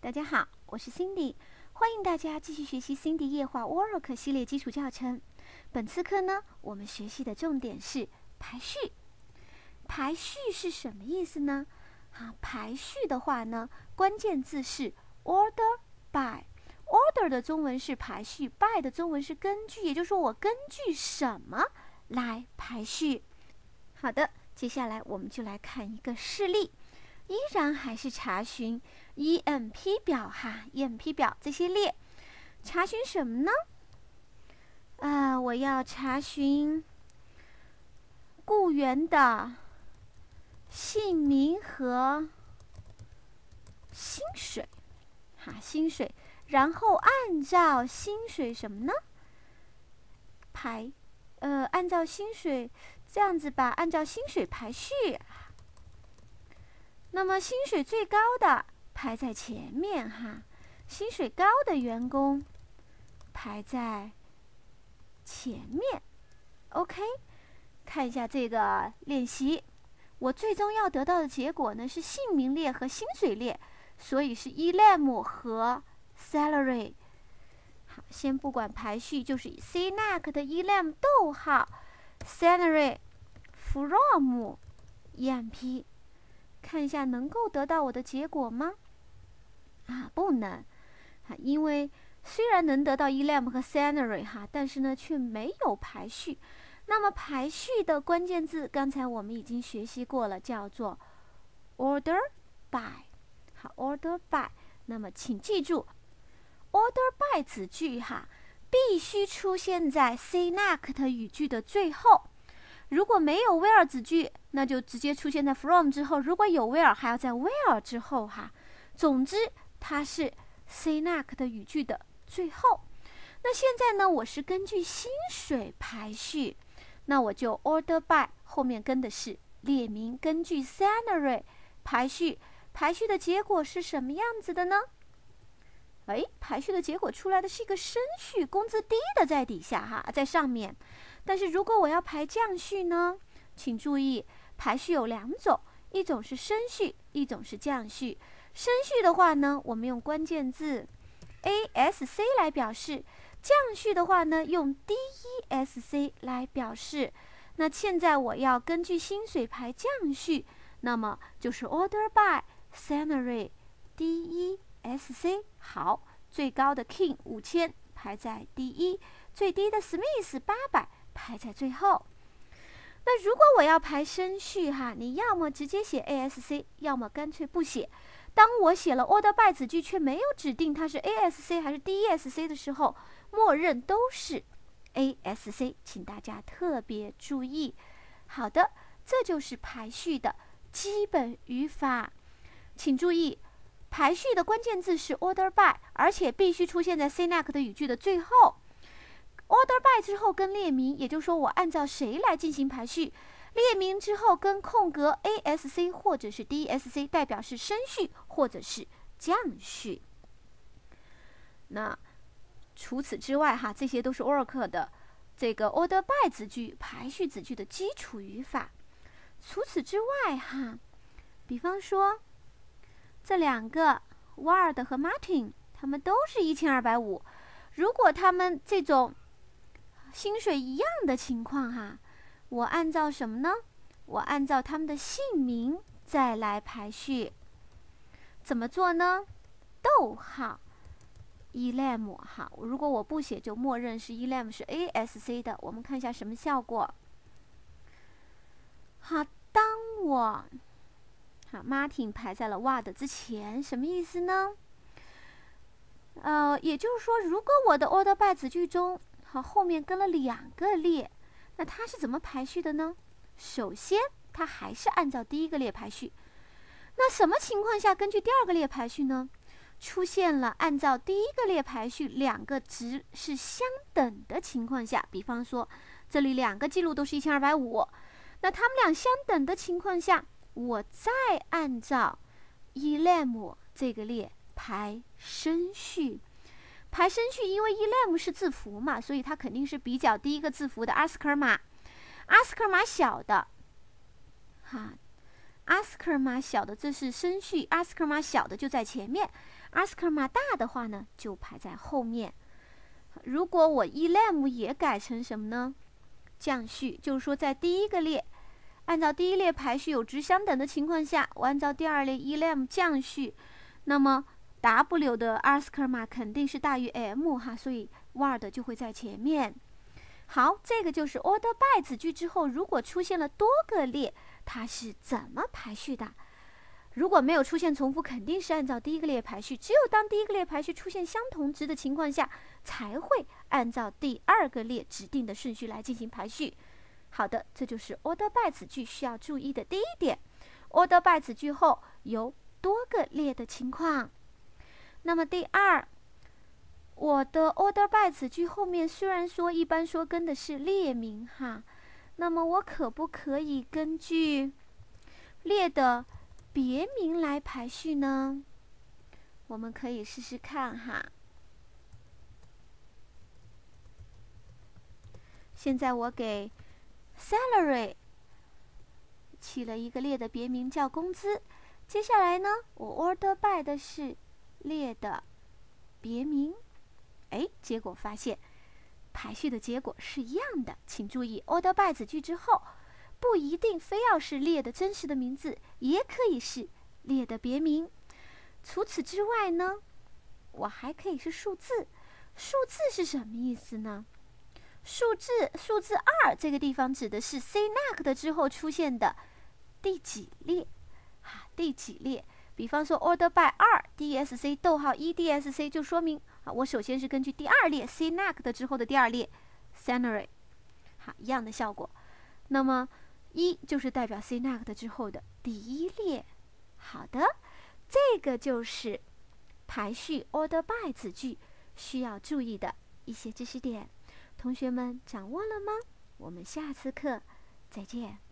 大家好，我是 Cindy， 欢迎大家继续学习 Cindy 夜话 Oracle 系列基础教程。本次课呢，我们学习的重点是排序。排序是什么意思呢？排序的话呢，关键字是 order by。order 的中文是排序 ，by 的中文是根据，也就是说我根据什么来排序。好的，接下来我们就来看一个示例。依然还是查询 EMP 表EMP 表这些列，查询什么呢？我要查询雇员的姓名和薪水，薪水，然后按照薪水什么呢？按照薪水这样子吧，按照薪水排序。那么薪水最高的排在前面薪水高的员工排在前面。OK， 看一下这个练习，我最终要得到的结果呢是姓名列和薪水列，所以是 ELAM 和 Salary。好，先不管排序，就是 CNAC 的 ELAM 逗号 Salary from EMP。看一下能够得到我的结果吗？不能，因为虽然能得到 ELAM 和 Salary 但是呢却没有排序。那么排序的关键字，刚才我们已经学习过了，叫做 order by。order by。那么请记住 ，order by 子句必须出现在 CNAC 语句的最后。如果没有 where 子句，那就直接出现在 from 之后；如果有 where， 还要在 where 之后总之，它是 CNAC 的语句的最后。那现在呢，我是根据薪水排序，那我就 order by 后面跟的是列名，根据 salary 排序。排序的结果是什么样子的呢？排序的结果出来的是一个升序，工资低的在底下在上面。但是如果我要排降序呢，请注意排序有两种，一种是升序，一种是降序。升序的话呢，我们用关键字 ASC 来表示；降序的话呢，用 DESC 来表示。那现在我要根据薪水排降序，那么就是 order by salary DESC。好，最高的 King 5000排在第一，最低的 Smith 800排在最后。那如果我要排升序你要么直接写 ASC， 要么干脆不写。当我写了 order by 子句却没有指定它是 ASC 还是 DESC 的时候，默认都是 ASC， 请大家特别注意。好的，这就是排序的基本语法。请注意，排序的关键字是 order by， 而且必须出现在 CNAC 的语句的最后。order by 之后跟列名，也就是说我按照谁来进行排序。列名之后跟空格 ASC 或者是 DESC， 代表是升序或者是降序。那除此之外这些都是 Oracle 的这个 order by 子句排序子句的基础语法。除此之外比方说这两个 Ward 和 Martin， 他们都是1250。如果他们这种薪水一样的情况我按照什么呢？我按照他们的姓名再来排序。怎么做呢？逗号 ELAM 如果我不写，就默认是 ELAM 是 ASC 的。我们看一下什么效果。当我Martin 排在了 Ward 之前，什么意思呢？也就是说，如果我的 order by 子句中后面跟了两个列，那它是怎么排序的呢？首先，它还是按照第一个列排序。那什么情况下根据第二个列排序呢？出现了按照第一个列排序两个值是相等的情况下，比方说这里两个记录都是1250，那它们俩相等的情况下，我再按照 ELAM 这个列排升序。排升序，因为 ELAM 是字符嘛，所以它肯定是比较第一个字符的阿斯科尔码。阿斯科尔码小的，阿斯克尔玛小的，这是升序，阿斯克尔玛小的就在前面，阿斯克尔玛大的话呢，就排在后面。如果我 elem 也改成什么呢？降序，就是说在第一个列，按照第一列排序有值相等的情况下，我按照第二列 elem 降序，那么 W 的阿斯克尔玛肯定是大于 M 哈，所以 word 就会在前面。好，这个就是 order by 子句之后，如果出现了多个列，它是怎么排序的？如果没有出现重复，肯定是按照第一个列排序。只有当第一个列排序出现相同值的情况下，才会按照第二个列指定的顺序来进行排序。好的，这就是 order by 子句需要注意的第一点。order by 子句后有多个列的情况。那么第二，我的 order by 子句后面虽然说一般说跟的是列名哈，那么我可不可以根据列的别名来排序呢？我们可以试试看哈。现在我给 salary 起了一个列的别名叫工资，接下来呢，我 order by 的是列的别名。结果发现排序的结果是一样的。请注意 order by 子句之后，不一定非要是列的真实的名字，也可以是列的别名。除此之外呢，我还可以是数字。数字是什么意思呢？数字2这个地方指的是 cnect 之后出现的第几列第几列。比方说 order by 2 DSC 逗号1 DSC 就说明我首先是根据第二列 cnect 之后的第二列 salary， 一样的效果。那么1就是代表 cnect 之后的第一列。好的，这个就是排序 order by 子句需要注意的一些知识点。同学们掌握了吗？我们下次课再见。